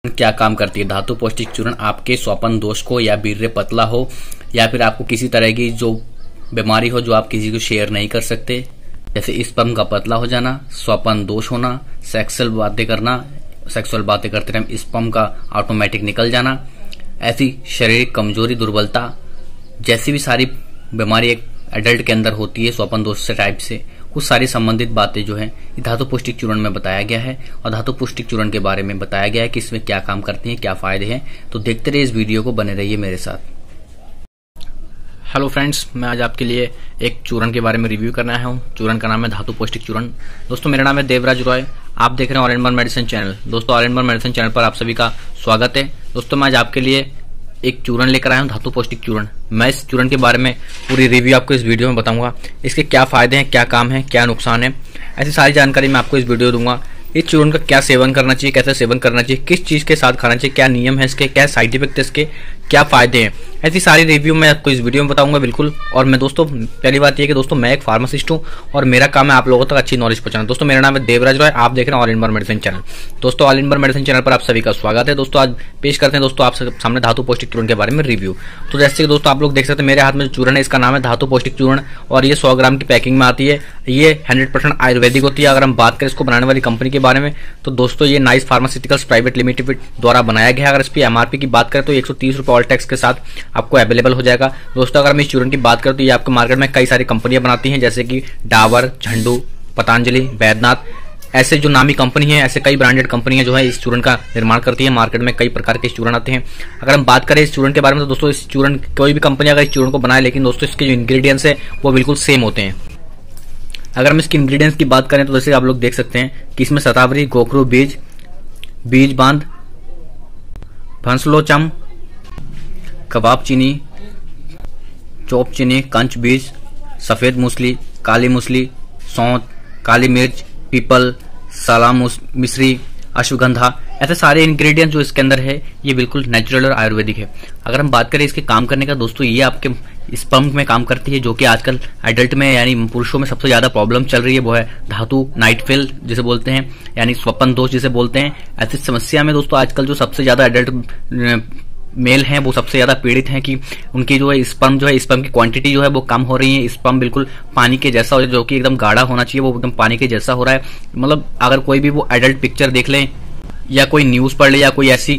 क्या काम करती है। धातु पौष्टिक चूर्ण आपके स्वपन दोष को या वीर्य पतला हो या फिर आपको किसी तरह की जो बीमारी हो जो आप किसी को शेयर नहीं कर सकते, जैसे स्पर्म का पतला हो जाना, स्वपन दोष होना, सेक्सुअल बातें करते टाइम स्पर्म का ऑटोमेटिक निकल जाना, ऐसी शारीरिक कमजोरी, दुर्बलता जैसी भी सारी बीमारी एक एडल्ट के अंदर होती है स्वपन दोष से टाइप से, कुछ सारी संबंधित बातें जो है धातु पौष्टिक चूर्ण में बताया गया है। और धातु पौष्टिक चूर्ण के बारे में बताया गया है कि इसमें क्या काम करती है, क्या फायदे हैं। तो देखते रहिए इस वीडियो को, बने रहिए मेरे साथ। हेलो फ्रेंड्स, मैं आज आपके लिए एक चूर्ण के बारे में रिव्यू करने आया हूँ। चूर्ण का नाम है धातु पौष्टिक चूर्ण। दोस्तों, मेरा नाम है देवराज रॉय, आप देख रहे हैं all in one medicine channel. दोस्तों, all in one medicine channel पर आप सभी का स्वागत है। दोस्तों, मैं आज आपके लिए एक चूर्ण लेकर आया हूँ, धातु पौष्टिक चूर्ण। मैं इस चूर्ण के बारे में पूरी रिव्यू आपको इस वीडियो में बताऊंगा। इसके क्या फायदे हैं, क्या काम है, क्या नुकसान है, ऐसी सारी जानकारी मैं आपको इस वीडियो दूंगा। इस चूर्ण का क्या सेवन करना चाहिए, कैसे सेवन करना चाहिए, किस चीज के साथ खाना चाहिए, क्या नियम है इसके, क्या साइड इफेक्ट है इसके, क्या फायदे हैं, ऐसी सारी रिव्यू मैं आपको इस वीडियो में बताऊंगा बिल्कुल। और मैं दोस्तों, पहली बात यह कि दोस्तों मैं एक फार्मासिस्ट हूं और मेरा काम है आप लोगों तक अच्छी नॉलेज पहुंचाना। दोस्तों, मेरा नाम है देवराज रॉय, आप देख रहे हैं all in one medicine channel. दोस्तों, all in one medicine channel पर आप सभी का स्वागत है। दोस्तों, आज पेश करते हैं दोस्तों आप सामने धातु पौष्टिक चूर्ण के बारे में रिव्यू। तो जैसे कि दोस्तों आप लोग देख सकते हैं मेरे हाथ में जो चूर्ण है इसका नाम है धातु पौष्टिक चूर्ण और ये 100 ग्राम की पैकिंग में आती है। ये 100% आयुर्वेदिक होती है। अगर हम बात करें इसको बनाने वाली कंपनी के बारे में तो दोस्तों ये नाइस फार्मास्यूटिकल्स प्राइवेट लिमिटेड द्वारा बनाया गया है। अगर इसकी एमआरपी की बात करें तो 130 रुपए ऑल टैक्स के साथ आपको अवेलेबल हो जाएगा। दोस्तों, अगर हम इस चूर्ण की बात करें तो ये आपको मार्केट में कई सारी कंपनियां बनाती हैं, जैसे कि डाबर, झंडू, पतंजलि, वैद्यनाथ, ऐसे जो नामी कंपनी है, ऐसे कई ब्रांडेड कंपनियां जो है इस चूर्ण का निर्माण करती है। मार्केट में कई प्रकार के चूर्ण आते हैं। अगर हम बात करें इस चूर्ण के बारे में तो दोस्तों इस चूर्ण कोई भी कंपनी अगर इस चूर्ण को बनाए, लेकिन दोस्तों इसके जो इंग्रेडिएंट्स है वो बिल्कुल सेम होते हैं। अगर हम इसके इंग्रेडिएंट्स की बात करें तो जैसे आप लोग देख सकते हैं कि इसमें शतावरी, गोखरू बीज, बीज बांध, भंसलोचम, कबाब चीनी, चौप चीनी, कंच बीज, सफेद मूसली, काली मूसली, सौंठ, काली मिर्च, पीपल, साला मिश्री, अश्वगंधा, ऐसे सारे इंग्रेडिएंट जो इसके अंदर है ये बिल्कुल नेचुरल और आयुर्वेदिक है। अगर हम बात करें इसके काम करने का दोस्तों, ये आपके स्पर्म में काम करती है, जो कि आजकल एडल्ट में यानी पुरुषों में सबसे ज्यादा प्रॉब्लम चल रही है, वो है धातु नाइट्रोफिल जिसे बोलते हैं, यानी स्वपन दोष जिसे बोलते हैं। ऐसी समस्या में दोस्तों आजकल जो सबसे ज्यादा एडल्ट मेल हैं वो सबसे ज्यादा पीड़ित हैं कि उनकी जो है स्पर्म की क्वांटिटी जो है वो कम हो रही है। स्पर्म बिल्कुल पानी के जैसा हो, जो कि एकदम गाढ़ा होना चाहिए वो एकदम पानी के जैसा हो रहा है। मतलब अगर कोई भी वो एडल्ट पिक्चर देख लें या कोई न्यूज पढ़ ले या कोई ऐसी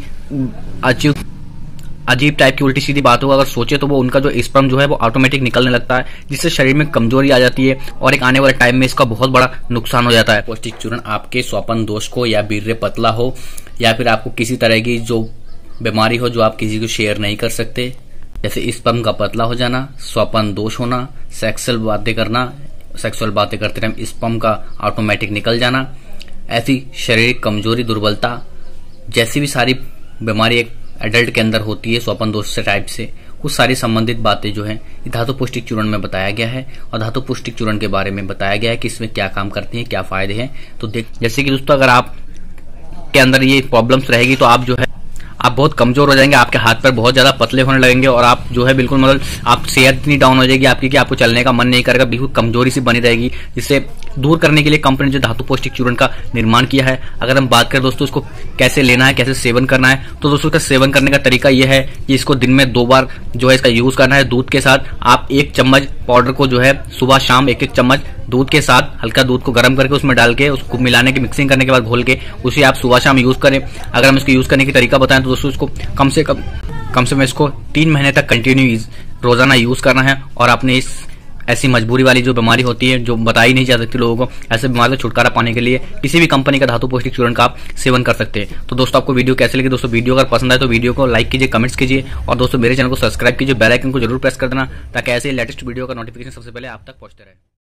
अजीब टाइप की उल्टी सीधी बात होगा अगर सोचे तो वो उनका जो स्पर्म जो है वो ऑटोमेटिक निकलने लगता है, जिससे शरीर में कमजोरी आ जाती है और एक आने वाले टाइम में इसका बहुत बड़ा नुकसान हो जाता है। पौष्टिक चूर्ण आपके स्वपन दोष को या वीर्य पतला हो या फिर आपको किसी तरह की जो बीमारी हो जो आप किसी को शेयर नहीं कर सकते, जैसे स्पर्म का पतला हो जाना, स्वपन दोष होना, सेक्सुअल बातें करते टाइम स्पर्म का ऑटोमेटिक निकल जाना, ऐसी शारीरिक कमजोरी, दुर्बलता जैसी भी सारी बीमारी एक एडल्ट के अंदर होती है स्वपन दोष से टाइप से, कुछ सारी संबंधित बातें जो है धातु पौष्टिक चूर्ण में बताया गया है। और धातु पौष्टिक चूर्ण के बारे में बताया गया है कि इसमें क्या काम करती है, क्या फायदे हैं। तो जैसे कि दोस्तों अगर आप के अंदर ये प्रॉब्लम्स रहेगी तो आप जो है आप बहुत कमजोर हो जाएंगे, आपके हाथ पैर बहुत ज्यादा पतले होने लगेंगे और आप जो है बिल्कुल मतलब आप सेहत इतनी डाउन हो जाएगी आपकी कि आपको चलने का मन नहीं करेगा, बिल्कुल कमजोरी सी बनी रहेगी। जिससे दूर करने के लिए कंपनी जो धातु पौष्टिक चूर्ण का निर्माण किया है। अगर हम बात करें दोस्तों इसको कैसे लेना है, कैसे सेवन करना है, तो दोस्तों इसका सेवन करने का तरीका यह है कि इसको दिन में 2 बार जो है इसका यूज करना है। दूध के साथ आप 1 चम्मच पाउडर को जो है सुबह शाम 1-1 चम्मच दूध के साथ हल्का दूध को गर्म करके उसमें डाल के उसको मिलाने की मिक्सिंग करने के बाद घोल के उसे आप सुबह शाम यूज करें। अगर हम इसको यूज करने की तरीका बताएं तो दोस्तों इसको कम से कम इसको 3 महीने तक कंटिन्यू रोजाना यूज करना है। और आपने इस ऐसी मजबूरी वाली जो बीमारी होती है जो बताई नहीं जा सकती लोगों को, ऐसे बीमारी से छुटकारा पाने के लिए किसी भी कंपनी का धातु पौष्टिक चूर्ण का आप सेवन कर सकते हैं। तो दोस्तों आपको वीडियो कैसे लगी दोस्तों, वीडियो अगर पसंद आए तो वीडियो को लाइक कीजिए, कमेंट्स कीजिए और दोस्तों मेरे चैनल को सब्सक्राइब कीजिए, बेल आइकन को जरूर प्रेस कर देना ताकि ऐसे लेटेस्ट वीडियो का नोटिफिकेशन सबसे पहले आप तक पहुंचते रहे।